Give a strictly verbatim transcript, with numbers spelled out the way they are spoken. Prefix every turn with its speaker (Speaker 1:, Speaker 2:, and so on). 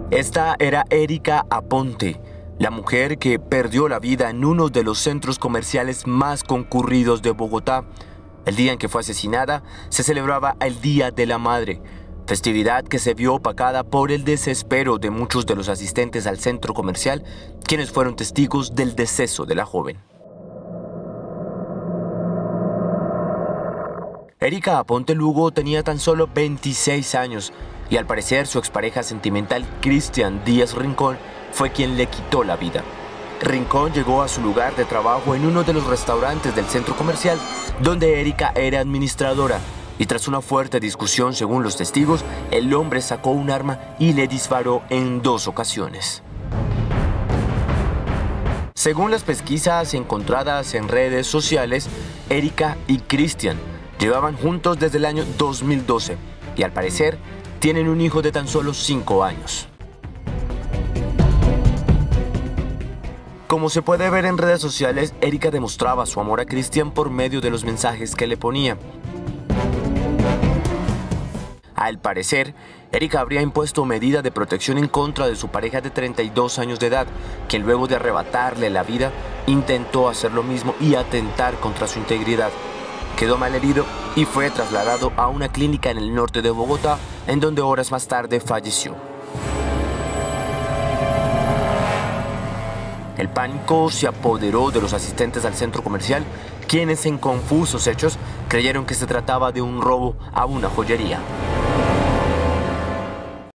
Speaker 1: Esta era Erika Aponte, la mujer que perdió la vida en uno de los centros comerciales más concurridos de Bogotá. El día en que fue asesinada se celebraba el Día de la Madre, festividad que se vio opacada por el desespero de muchos de los asistentes al centro comercial, quienes fueron testigos del deceso de la joven. Erika Aponte Lugo tenía tan solo veintiséis años y al parecer su expareja sentimental Cristian Díaz Rincón fue quien le quitó la vida. Rincón llegó a su lugar de trabajo en uno de los restaurantes del centro comercial donde Erika era administradora y tras una fuerte discusión, según los testigos, el hombre sacó un arma y le disparó en dos ocasiones. Según las pesquisas encontradas en redes sociales, Erika y Cristian llevaban juntos desde el año dos mil doce y al parecer tienen un hijo de tan solo cinco años. Como se puede ver en redes sociales, Erika demostraba su amor a Cristian por medio de los mensajes que le ponía. Al parecer, Erika habría impuesto medida de protección en contra de su pareja de treinta y dos años de edad, quien luego de arrebatarle la vida, intentó hacer lo mismo y atentar contra su integridad. Quedó malherido y fue trasladado a una clínica en el norte de Bogotá, en donde horas más tarde falleció. El pánico se apoderó de los asistentes al centro comercial, quienes en confusos hechos creyeron que se trataba de un robo a una joyería.